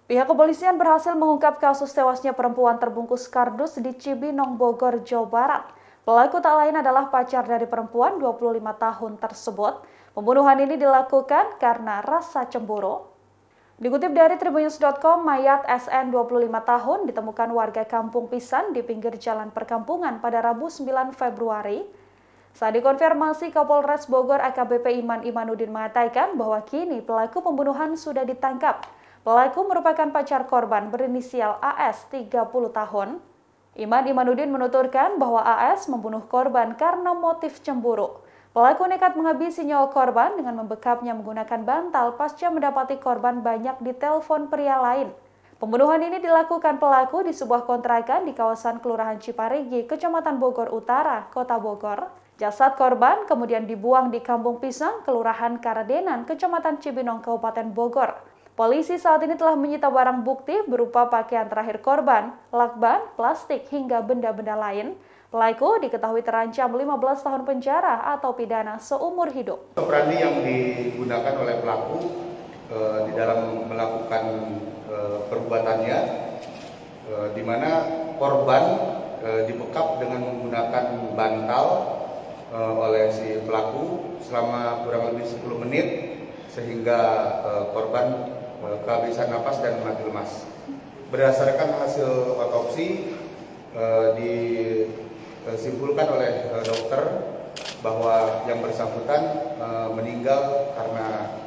Pihak kepolisian berhasil mengungkap kasus tewasnya perempuan terbungkus kardus di Cibinong, Bogor, Jawa Barat. Pelaku tak lain adalah pacar dari perempuan 25 tahun tersebut. Pembunuhan ini dilakukan karena rasa cemburu. Dikutip dari Tribunnews.com, mayat SN 25 tahun ditemukan warga Kampung Pisan di pinggir jalan perkampungan pada Rabu 9 Februari. Saat dikonfirmasi, Kapolres Bogor AKBP Iman Imanuddin mengatakan bahwa kini pelaku pembunuhan sudah ditangkap. Pelaku merupakan pacar korban berinisial AS 30 tahun. Iman Imanuddin menuturkan bahwa AS membunuh korban karena motif cemburu. Pelaku nekat menghabisi nyawa korban dengan membekapnya menggunakan bantal pasca mendapati korban banyak ditelepon pria lain. Pembunuhan ini dilakukan pelaku di sebuah kontrakan di kawasan Kelurahan Ciparigi, Kecamatan Bogor Utara, Kota Bogor. Jasad korban kemudian dibuang di Kampung Pisang, Kelurahan Karadenan, Kecamatan Cibinong, Kabupaten Bogor. Polisi saat ini telah menyita barang bukti berupa pakaian terakhir korban, lakban, plastik, hingga benda-benda lain. Pelaku diketahui terancam 15 tahun penjara atau pidana seumur hidup. Operandi yang digunakan oleh pelaku di dalam melakukan perbuatannya, di mana korban dibekap dengan menggunakan bantal oleh si pelaku selama kurang lebih 10 menit sehingga korban kehabisan napas dan mati lemas. Berdasarkan hasil otopsi disimpulkan oleh dokter bahwa yang bersangkutan meninggal karena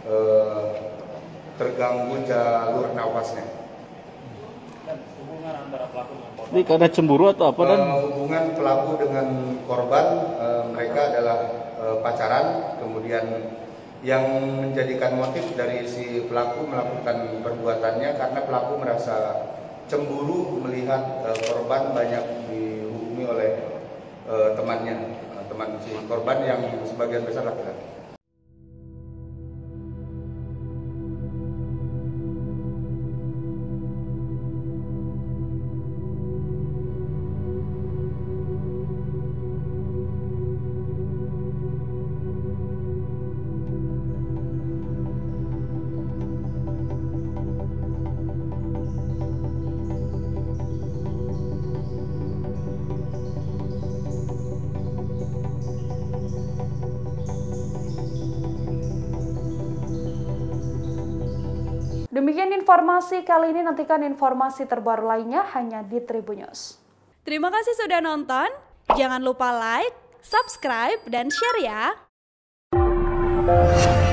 terganggu jalur nafasnya. Hubungan antara pelaku dengan korban? Ini karena cemburu atau apa? Dan hubungan pelaku dengan korban, mereka adalah pacaran, kemudian yang menjadikan motif dari si pelaku melakukan perbuatannya karena pelaku merasa cemburu melihat korban banyak dihubungi oleh teman si korban yang sebagian besar laki-laki. Demikian informasi kali ini, nantikan informasi terbaru lainnya hanya di Tribunnews. Terima kasih sudah nonton, jangan lupa like, subscribe, dan share ya!